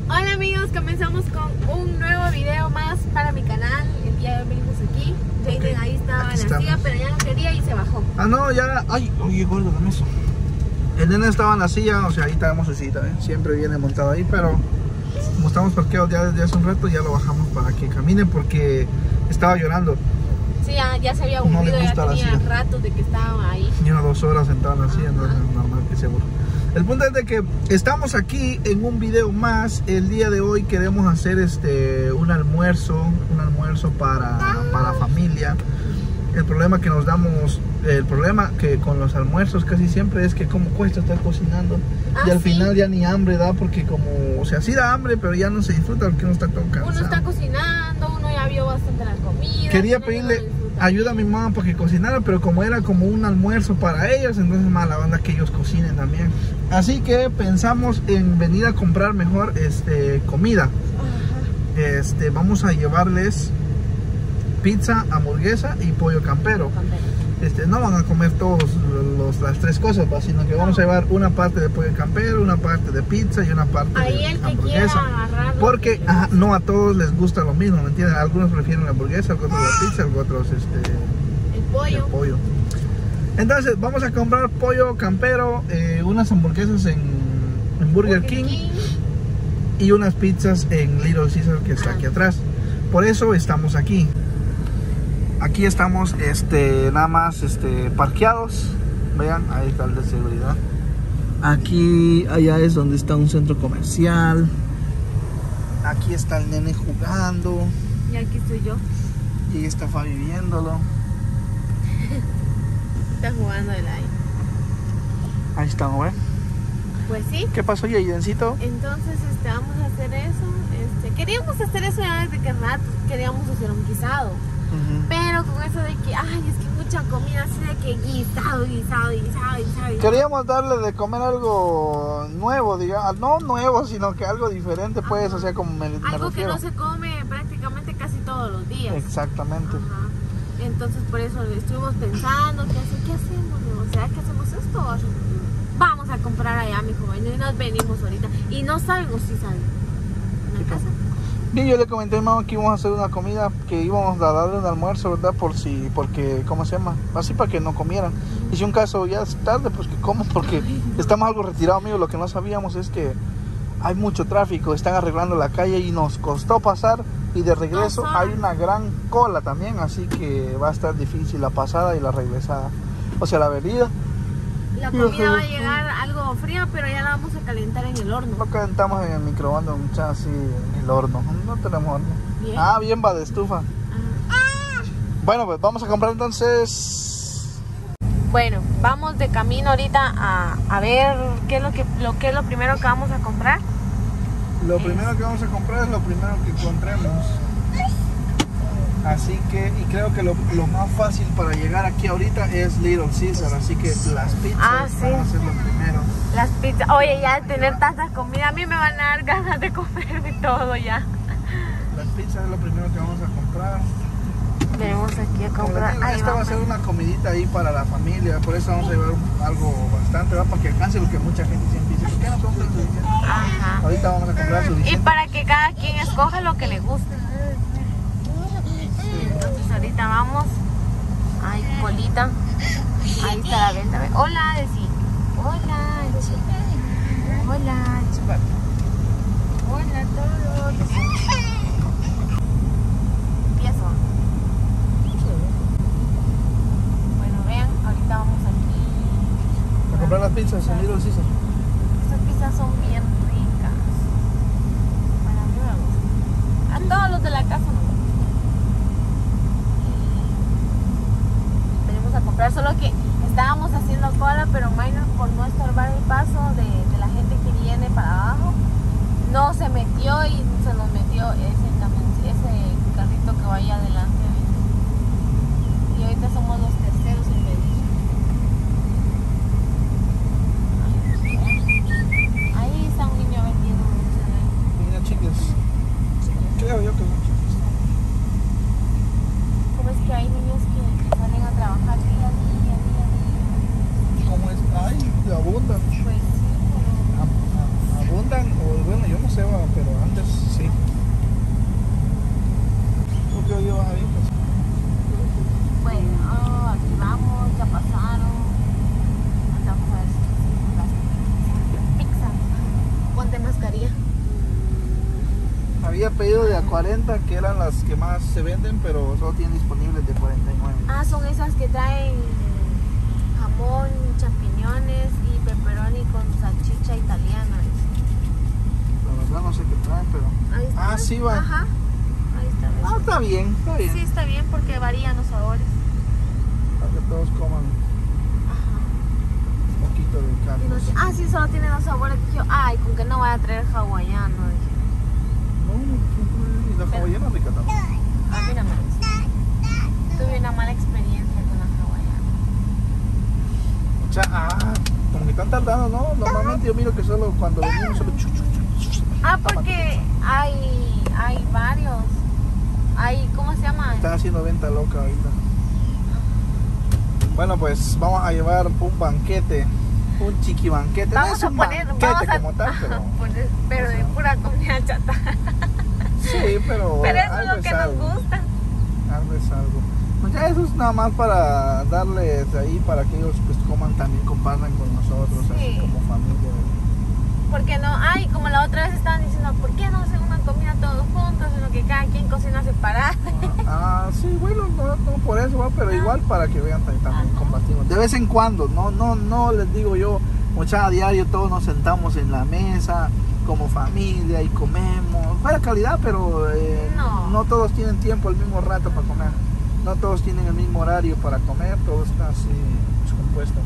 Hola amigos, comenzamos con un nuevo video más para mi canal. El día de hoy venimos aquí. Jaden ahí estaba en la silla, pero ya no quería y se bajó. Ah, no, ya. Ay, oye, gordo, dame eso. El nene estaba en la silla, o sea, ahí tenemos su cita, ¿eh? Siempre viene montado ahí, pero como estamos parqueados ya desde hace un rato, ya lo bajamos para que camine porque estaba llorando. Sí, ya se había aburrido, ya tenía ratos de que estaba ahí. Lleva 2 horas sentado en la silla, entonces es normal que se aburra. El punto es de que estamos aquí en un video más. El día de hoy queremos hacer un almuerzo para familia. El problema que con los almuerzos casi siempre es que como cuesta estar cocinando y al final ya ni hambre da, porque como, o sea, sí da hambre, pero ya no se disfruta porque uno está todo cansado. Uno está cocinando, uno ya vio bastante la comida. Quería pedirle ayuda a mi mamá para que cocinara, pero como era como un almuerzo para ellos, entonces mala banda que ellos cocinen también. Así que pensamos en venir a comprar mejor comida. Vamos a llevarles pizza, hamburguesa y pollo campero. No van a comer todos las 3 cosas, sino que vamos a llevar una parte de pollo campero, una parte de pizza y una parte de hamburguesa. Porque no a todos les gusta lo mismo, ¿me entienden? Algunos prefieren la hamburguesa, otros la pizza, otros el pollo. Entonces vamos a comprar pollo campero, unas hamburguesas en Burger King y unas pizzas en Little Caesar, que está aquí atrás. Por eso estamos aquí. Aquí estamos nada más parqueados. Vean, ahí está el de seguridad. Aquí, allá es donde está un centro comercial. Aquí está el nene jugando. Y aquí estoy yo. Y está Fabi viéndolo. Está jugando el aire. Ahí estamos, ¿ves? Pues sí. ¿Qué pasó, Jaidencito? Entonces vamos a hacer eso. Queríamos hacer eso ya desde que rato. Queríamos hacer un guisado. Pero con eso de que, ay, es que mucha comida, así de que guisado. Queríamos darle de comer algo nuevo, digamos, no nuevo, sino que algo diferente, pues, o sea, como me algo refiero. Que no se come prácticamente casi todos los días. Exactamente. Entonces, por eso estuvimos pensando, ¿qué hacemos? O sea, ¿qué hacemos esto? Vamos a comprar allá, mi joven, y nos venimos ahorita. Y no sabemos si saben. ¿En la casa? Bien, yo le comenté a mi mamá que íbamos a hacer una comida, que íbamos a darle un almuerzo, ¿verdad? Porque, ¿cómo se llama? Así para que no comieran. Y si un caso ya es tarde, pues que como, porque estamos algo retirados, amigo. Lo que no sabíamos es que hay mucho tráfico, están arreglando la calle y nos costó pasar. Y de regreso hay una gran cola también, así que va a estar difícil la pasada y la regresada. O sea, la venida. La comida va a llegar algo fría, pero ya la vamos a calentar en el horno. Lo calentamos en el microondas, así en el horno. No tenemos horno. Bien. Bien, va de estufa. Bueno, pues vamos a comprar entonces. Bueno, vamos de camino ahorita a ver qué es lo primero que vamos a comprar. Lo primero que vamos a comprar es lo primero que encontremos. Así que, y creo que lo más fácil para llegar aquí ahorita es Little Caesar, así que las pizzas van a ser lo primero. Las pizzas, oye, ya de tener tanta comida, a mí me van a dar ganas de comerme todo ya. Las pizzas es lo primero que vamos a comprar. Venimos aquí a comprar. Esta va a ser una comidita ahí para la familia, por eso vamos a llevar algo bastante, ¿verdad? Para que alcance, porque mucha gente siempre dice, ¿por qué no compran suficiente? Ahorita vamos a comprar suficiente. Y para que cada quien escoja lo que le guste. Entonces ahorita vamos. Hay colita. Ahí está la venta. Hola, Desi. Hola, chica. Hola, chica. Hola a todos. Empiezo. Bueno, vean, ahorita vamos aquí A comprar las pizzas en Little Caesar. Estas pizzas son bien ricas. Bueno, a mí me gustan. A todos los de la casa nos gustan. Venimos a comprar, solo que estábamos haciendo cola, pero minor, por no estorbar el paso de la gente que viene para abajo, no se metió y se nos metió ese carrito que va ahí adelante. Y ahorita somos los terceros en pedir. Ahí está un niño vendiendo mucho. Mira, chicas. Creo yo que no. ¿Cómo es que hay niños que salen a trabajar día a día? ¿Cómo es? Ay, abundan. Pues sí. Abundan, o bueno, yo no sé, pero mascarilla. Había pedido de a 40, que eran las que más se venden, pero solo tienen disponibles de 49. Ah, son esas que traen jamón, champiñones y pepperoni con salchicha italiana. La verdad no sé qué traen, pero... Ahí está. Ah, sí va. Ajá. Ahí está. Ah, está bien, está bien. Sí, está bien porque varían los sabores. Para que todos coman Ajá. un poquito de Y carne. no sé- ah, sí, solo tiene dos sabores. Dije, ay, con que no voy a traer hawaiano. Dije. No, y la hawaiana rica también. Ah, mírame. Tuve una mala experiencia con la hawaiana. O sea, como que están tardando, ¿no? Normalmente yo miro que solo cuando venimos solo Ah, porque hay varios. Hay, ¿cómo se llama? están haciendo venta loca ahorita. Bueno, pues vamos a llevar un banquete, un chiqui banquete. No Vamos es a un poner, banquete vamos a como tal, pero pero de pura comida chatarra. sí, pero Pero eso es algo lo que nos algo. gusta. Algo es algo. Pues ya eso es nada más para darles ahí para que ellos pues coman también, compartan con nosotros, así Sí. como familia. Porque no, ay, como la otra vez estaban diciendo, ¿por qué no hacen una comida todos juntos? Sino que cada quien cocina separado. Sí, bueno, no por eso, ¿va? Pero igual para que vean también compartimos. De vez en cuando, no les digo yo, mucha a diario todos nos sentamos en la mesa como familia y comemos. Buena calidad, pero no todos tienen tiempo el mismo rato para comer. No todos tienen el mismo horario para comer, todo está así descompuesto.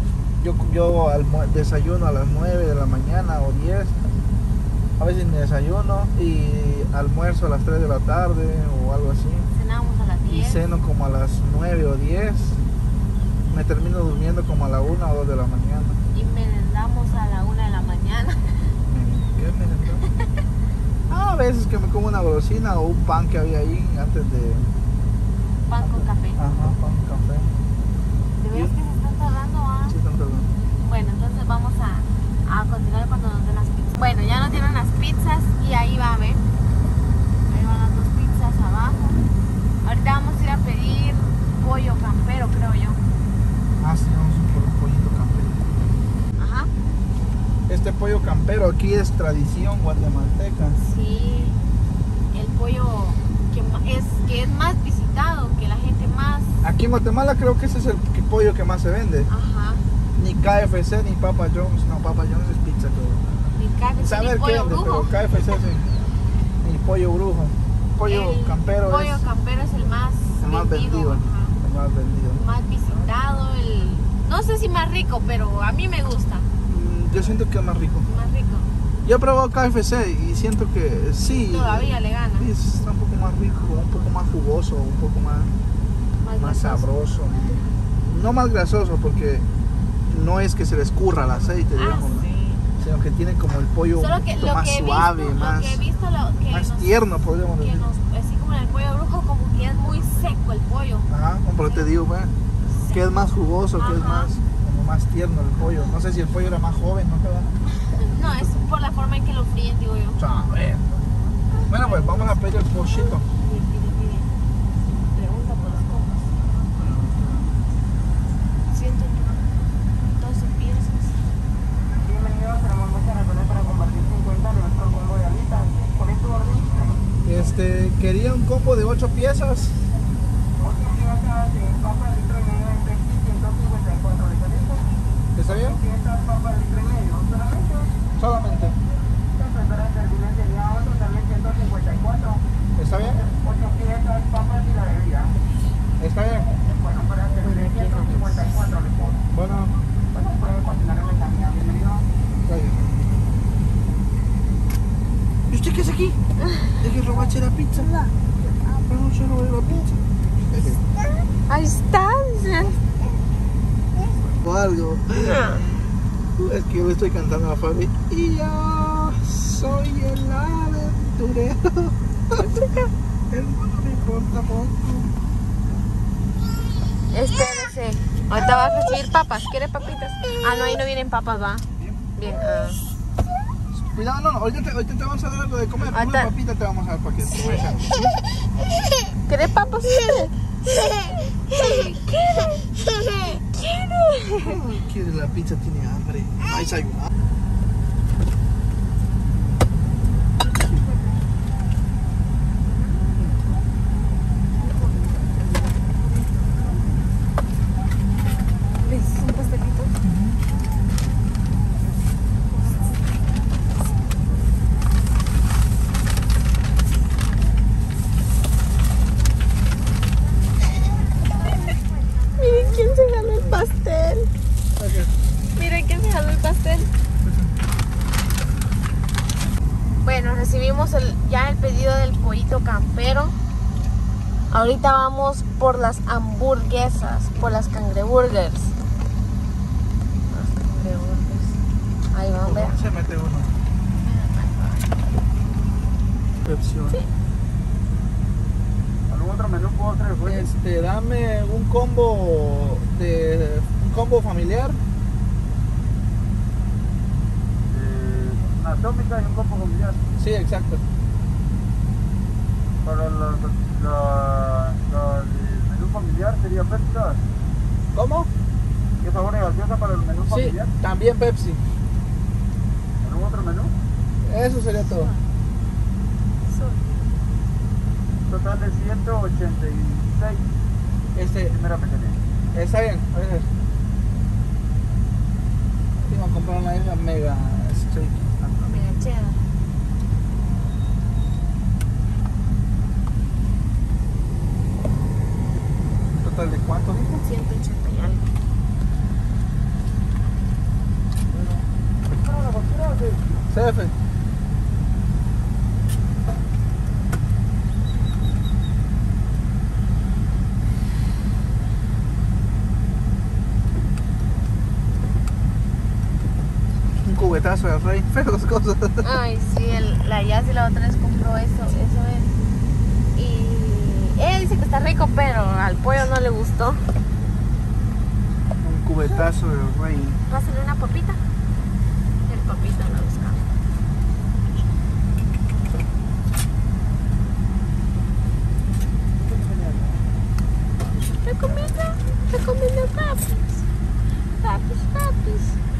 Yo desayuno a las 9 de la mañana o 10, a veces me desayuno y almuerzo a las 3 de la tarde o algo así. Cenamos a las Y 10. ceno como a las 9 o 10, me termino durmiendo como a la 1 o 2 de la mañana. Y merendamos a la 1 de la mañana. ¿Qué merendamos? A veces que me como una golosina o un pan que había ahí antes de... Pan con café. Ajá, pan con café. ¿Te ves que se están tardando? Ah? Sí, tanto. Bueno, entonces vamos a continuar cuando nos den las pizzas. Bueno, ya nos dieron las pizzas y ahí va, ¿ven? Ahí van las 2 pizzas abajo. Ahorita vamos a ir a pedir pollo campero, creo yo. Ah, sí, vamos por un pollito campero. Ajá. Este pollo campero aquí es tradición guatemalteca. Sí, el pollo que es más visitado, que la gente más... Aquí en Guatemala creo que ese es el pollo que más se vende. Ajá. Ni KFC ni Papa John's. No, Papa John's es pizza, pero... Ni carne, Saber ni qué pollo vende, brujo. pero KFC sí. Ni pollo brujo. Pollo El campero pollo es campero es el más vendido. Ajá. el más vendido. Más visitado, no sé si más rico, pero a mí me gusta. Yo siento que es más rico. Más rico. Yo he probado KFC y siento que sí. Todavía le gana. Sí, está un poco más rico, un poco más jugoso, un poco más grasoso. sabroso. No más grasoso porque no es que se le escurra el aceite, digamos, ¿no? Sí. Sino que tiene como el pollo Solo un que poquito lo más que he suave, visto, más, lo que he visto que más nos- tierno, podríamos que decir. así como en el pollo brujo, como que es muy seco el pollo. Ajá, pero te digo, bueno, que es más jugoso, que es Ajá. más, como más tierno el pollo. No sé si el pollo era más joven, ¿no? No, es por la forma en que lo fríen, digo yo. Saber. Bueno, pues vamos a pedir el pollito. Pide. Pregunta por los cocos. 112 piezas. Bienvenidos a la Mambocha Nacional para compartir 50 de nuestro combo de alitas. ¿Cuál es tu orden? Quería un combo de 8 piezas. 8 piezas de papas litro y medio en Pepsi, 154 ¿le parece? ¿Está bien? 8 piezas papas litro y medio, solamente. Solamente. Entonces para servir sería otro también 154. ¿Está bien? 8 piezas papas y la bebida. ¿Está bien? Bueno, para servir 154 le pongo. Bueno, Bueno, puede continuar en la camina. Bienvenido. gracias. ¿Y usted qué hace aquí? Deje robarse la pizza. No, yo no veo la pizza. Ahí está. O algo. Es que yo le estoy cantando a la familia. Y yo soy el aventurero. El mundo me importa poco. Espérese. Ahorita vas a recibir papas. ¿Quiere papitas? Ah, no, ahí no vienen papas, va. Bien. Cuidado, no, ahorita te vamos a dar algo de comer. Ahorita- Una papita te vamos a dar para que te comas algo. ¿Quiere papas? Ay, quiere la pizza, tiene hambre. Ay, desayunar. Bueno, recibimos ya el pedido del pollito campero. Ahorita vamos por las hamburguesas, por las cangreburgers. Las cangreburgers. Ahí vamos a ver. Se mete uno. Pepsi. Sí. ¿Algún otro menú puedo hacer? Dame un combo familiar. Una atómica y un combo familiar. Sí, exacto. Para el menú familiar sería Pepsi. ¿Cómo? ¿Qué sabor de gaseosa para el menú Sí, familiar? también Pepsi. ¿Algún otro menú? Eso sería todo. Total de 186. Primera pequeña. Está bien. A ver. Vamos a comprar una mega steak. Mira, cheddar. ¿Total de cuánto dijo? 180 y algo. ¿La factura o qué? CF. Un cubetazo de rey, feas cosas. Ay, sí, la Yas y la otra vez compró eso es. Y ella dice que está rico, pero al pollo no le gustó. Un cubetazo de rey. Pásale una papita. El papito lo buscamos. Recomiendo papis. Papis.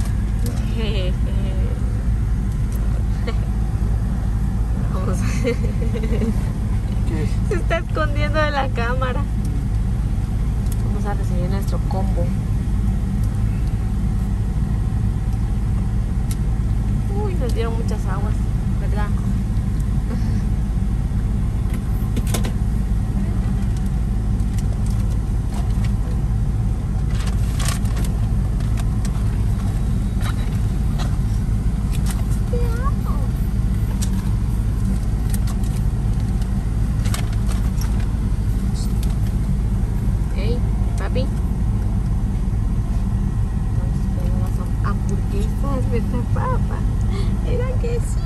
Vamos. ¿Qué es? Se está escondiendo de la cámara. Vamos a recibir nuestro combo. Uy, nos dieron muchas aguas, ¿verdad? Te amo. Hey, papi. Entonces pedimos hamburguesas, ¿verdad, papá? Era que sí.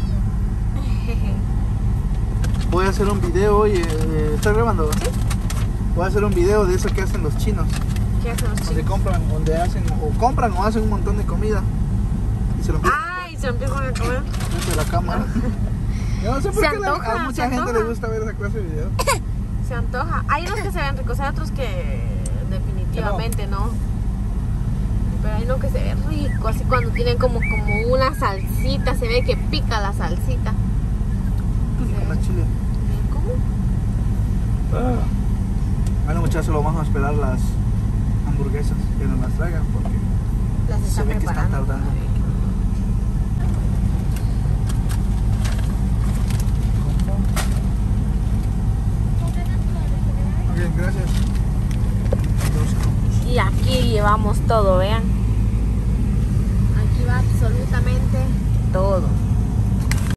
Voy a hacer un video hoy. ¿Estás grabando? Sí. Voy a hacer un video de eso que hacen los chinos. ¿Qué hacen los Donde chicos? compran o hacen un montón de comida. Y se lo empiezan Ay, se empiezan a comer. de la cámara. Yo no sé por Se qué antoja, a mucha se gente antoja. le gusta ver esa clase de videos. Se antoja. Hay unos que se ven ricos, hay otros que definitivamente no. Pero hay uno que se ve rico, así cuando tienen como una salsita, se ve que pica la salsita. Con la chile. ¿Cómo? Bueno, muchachos, lo vamos a esperar las hamburguesas que nos las traigan porque Las se están ve que están preparando. tardando. Bien, gracias. Y aquí llevamos todo, vean. Aquí va absolutamente todo.